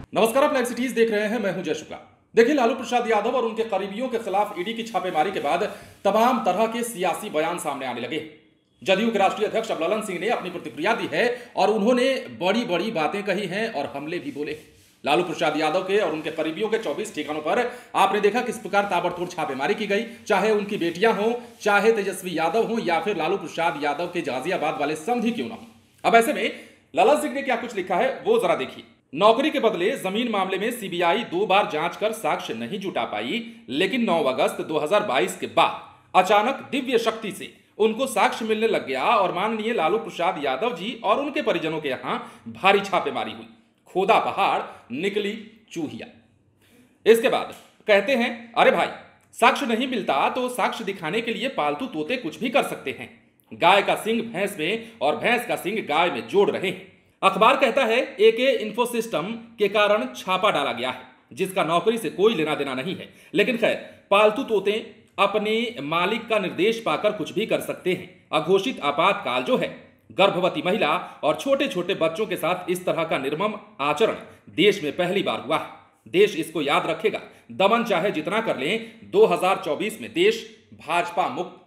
नमस्कार, आप live cities देख रहे हैं। मैं हूं जय शुक्ला। देखिए, लालू प्रसाद यादव और उनके करीबियों के खिलाफ ईडी की छापेमारी के बाद तमाम तरह के सियासी बयान सामने आने लगे। जदयू के राष्ट्रीय अध्यक्ष अब ललन सिंह ने अपनी प्रतिक्रिया दी है और उन्होंने बड़ी बड़ी बातें कही हैं और हमले भी बोले। लालू प्रसाद यादव के और उनके करीबियों के 24 ठिकानों पर आपने देखा किस प्रकार ताबड़तोड़ छापेमारी की गई, चाहे उनकी बेटियां हों, चाहे तेजस्वी यादव हों या फिर लालू प्रसाद यादव के गाजियाबाद वाले समधी क्यों ना हो। अब ऐसे में ललन सिंह ने क्या कुछ लिखा है वो जरा देखिए। नौकरी के बदले जमीन मामले में सीबीआई 2 बार जांच कर साक्ष्य नहीं जुटा पाई, लेकिन 9 अगस्त 2022 के बाद अचानक दिव्य शक्ति से उनको साक्ष्य मिलने लग गया और माननीय लालू प्रसाद यादव जी और उनके परिजनों के यहां भारी छापेमारी हुई। खोदा पहाड़, निकली चूहिया। इसके बाद कहते हैं, अरे भाई, साक्ष्य नहीं मिलता तो साक्ष्य दिखाने के लिए पालतू तोते कुछ भी कर सकते हैं। गाय का सिंग भैंस में और भैंस का सिंग गाय में जोड़ रहे हैं। अखबार कहता है एके इन्फो सिस्टम के कारण छापा डाला गया है, जिसका नौकरी से कोई लेना देना नहीं है। लेकिन खैर, पालतू तोते अपने मालिक का निर्देश पाकर कुछ भी कर सकते हैं। अघोषित आपातकाल जो है, गर्भवती महिला और छोटे छोटे बच्चों के साथ इस तरह का निर्मम आचरण देश में पहली बार हुआ है। देश इसको याद रखेगा। दमन चाहे जितना कर लें, 2024 में देश भाजपा मुक्त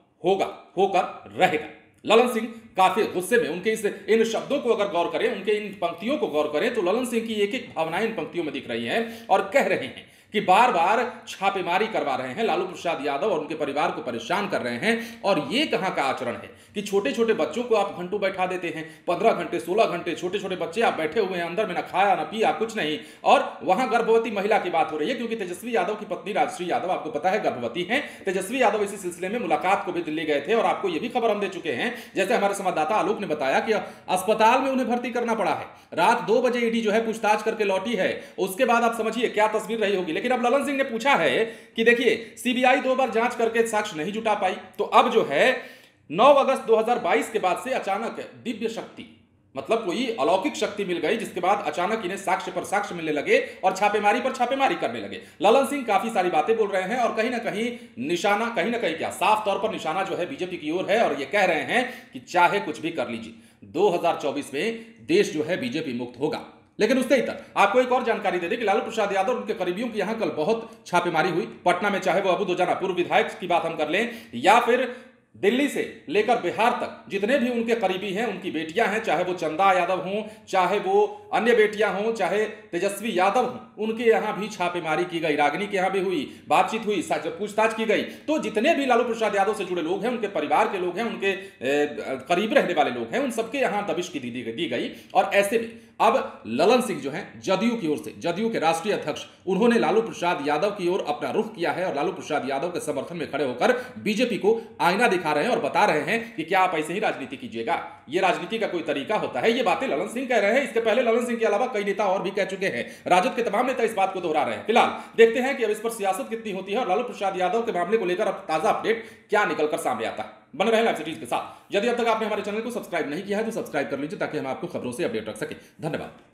होकर रहेगा। ललन सिंह काफी गुस्से में, उनके इन शब्दों को अगर गौर करें, उनके इन पंक्तियों को गौर करें तो ललन सिंह की एक एक भावनाएं इन पंक्तियों में दिख रही हैं और कह रहे हैं कि बार बार छापेमारी करवा रहे हैं, लालू प्रसाद यादव और उनके परिवार को परेशान कर रहे हैं। और ये कहां का आचरण है कि छोटे छोटे बच्चों को आप घंटों बैठा देते हैं, 15 घंटे 16 घंटे छोटे छोटे बच्चे आप बैठे हुए हैं अंदर में, ना खाया ना पिया कुछ नहीं। और वहां गर्भवती महिला की बात हो रही है, क्योंकि तेजस्वी यादव की पत्नी राजश्री यादव आपको पता है गर्भवती है। तेजस्वी यादव इसी सिलसिले में मुलाकात को भी दिल्ली गए थे और आपको यह भी खबर हम दे चुके हैं, जैसे हमारे संवाददाता आलोक ने बताया कि अस्पताल में उन्हें भर्ती करना पड़ा है। रात 2 बजे ईडी जो है पूछताछ करके लौटी है। उसके बाद आप समझिए क्या तस्वीर रही होगी। लेकिन अब ललन सिंह ने पूछा है कि देखिए, सीबीआई 2 बार जांच करके साक्ष्य नहीं जुटा पाई, तो अब जो है 9 अगस्त 2022 के बाद से अचानक दिव्य शक्ति, मतलब कोई अलौकिक शक्ति मिल गई, जिसके बाद अचानक इन्हें साक्ष्य पर साक्ष्य मिलने लगे और छापेमारी पर छापेमारी करने लगे। ललन सिंह काफी सारी बातें बोल रहे हैं और कहीं ना कहीं निशाना, कहीं ना कहीं क्या साफ तौर पर निशाना जो है बीजेपी की ओर है और ये कह रहे हैं कि चाहे कुछ भी कर लीजिए, 2024 में देश जो है बीजेपी मुक्त होगा। लेकिन उससे ही तक आपको एक और जानकारी दे दें कि लालू प्रसाद यादव और उनके करीबियों की यहां कल बहुत छापेमारी हुई। पटना में चाहे वो अबू दोजाना पूर्व विधायक की बात हम कर लें, या फिर दिल्ली से लेकर बिहार तक जितने भी उनके करीबी हैं, उनकी बेटियां हैं, चाहे वो चंदा यादव हों, चाहे वो अन्य बेटियां हों, चाहे तेजस्वी यादव हों, उनके यहां भी छापेमारी की गई। रागिनी के यहां भी हुई, बातचीत हुई, पूछताछ की गई। तो जितने भी लालू प्रसाद यादव से जुड़े लोग हैं, उनके परिवार के लोग हैं, उनके करीब रहने वाले लोग हैं, उन सबके यहां दबिश की दी गई। और ऐसे में अब ललन सिंह जो हैं जदयू की ओर से, जदयू के राष्ट्रीय अध्यक्ष, उन्होंने लालू प्रसाद यादव की ओर अपना रुख किया है और लालू प्रसाद यादव के समर्थन में खड़े होकर बीजेपी को आईना दिखा रहे हैं और बता रहे हैं कि क्या आप ऐसे ही राजनीति कीजिएगा, ये राजनीति का कोई तरीका होता है। ये बातें ललन सिंह कह रहे हैं। इसके पहले ललन सिंह के अलावा कई नेता और भी कह चुके हैं। राजद के तमाम नेता इस बात को दोहरा रहे हैं। फिलहाल देखते हैं कि अब इस पर सियासत कितनी होती है और लालू प्रसाद यादव के मामले को लेकर अब ताजा अपडेट क्या निकलकर सामने आता है। बने रहे लाइव सिटीज के साथ। यदि अब तक आपने हमारे चैनल को सब्सक्राइब नहीं किया है तो सब्सक्राइब कर लीजिए, ताकि हम आपको खबरों से अपडेट रख सके। धन्यवाद।